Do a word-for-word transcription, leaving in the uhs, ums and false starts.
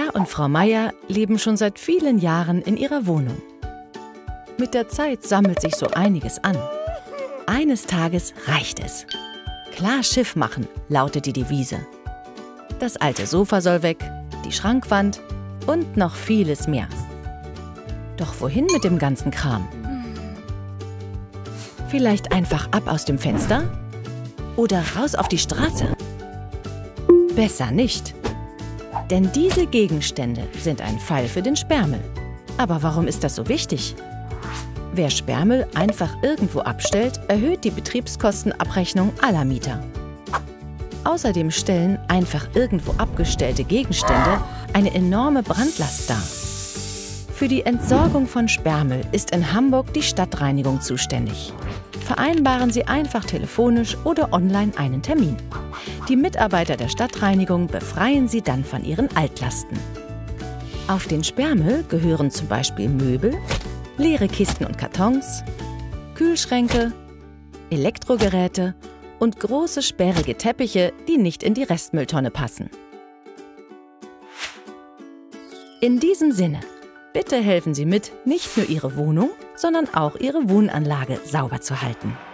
Herr und Frau Meier leben schon seit vielen Jahren in ihrer Wohnung. Mit der Zeit sammelt sich so einiges an. Eines Tages reicht es. Klar Schiff machen, lautet die Devise. Das alte Sofa soll weg, die Schrankwand und noch vieles mehr. Doch wohin mit dem ganzen Kram? Vielleicht einfach ab aus dem Fenster? Oder raus auf die Straße? Besser nicht. Denn diese Gegenstände sind ein Fall für den Sperrmüll. Aber warum ist das so wichtig? Wer Sperrmüll einfach irgendwo abstellt, erhöht die Betriebskostenabrechnung aller Mieter. Außerdem stellen einfach irgendwo abgestellte Gegenstände eine enorme Brandlast dar. Für die Entsorgung von Sperrmüll ist in Hamburg die Stadtreinigung zuständig. Vereinbaren Sie einfach telefonisch oder online einen Termin. Die Mitarbeiter der Stadtreinigung befreien Sie dann von ihren Altlasten. Auf den Sperrmüll gehören zum Beispiel Möbel, leere Kisten und Kartons, Kühlschränke, Elektrogeräte und große sperrige Teppiche, die nicht in die Restmülltonne passen. In diesem Sinne, bitte helfen Sie mit, nicht nur Ihre Wohnung, sondern auch Ihre Wohnanlage sauber zu halten.